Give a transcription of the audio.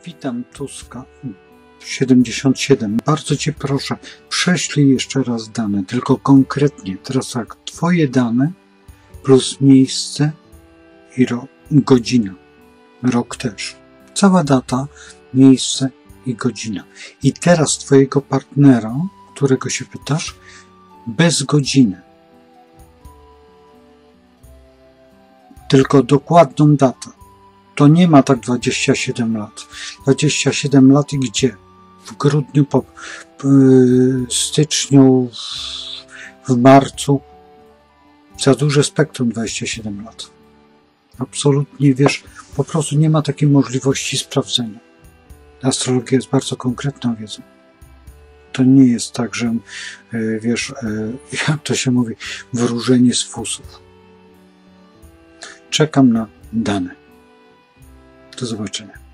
Witam Tuska 77. Bardzo Cię proszę, prześlij jeszcze raz dane, tylko konkretnie. Teraz tak, Twoje dane plus miejsce i godzina. Rok też. Cała data, miejsce i godzina. I teraz Twojego partnera, którego się pytasz, bez godziny. Tylko dokładną datę. To nie ma tak 27 lat. 27 lat i gdzie? W grudniu, styczniu, w marcu. Za duże spektrum 27 lat. Absolutnie, wiesz, po prostu nie ma takiej możliwości sprawdzenia. Astrologia jest bardzo konkretną wiedzą. To nie jest tak, że, wiesz, jak to się mówi, wróżenie z fusów. Czekam na dane. Do zobaczenia.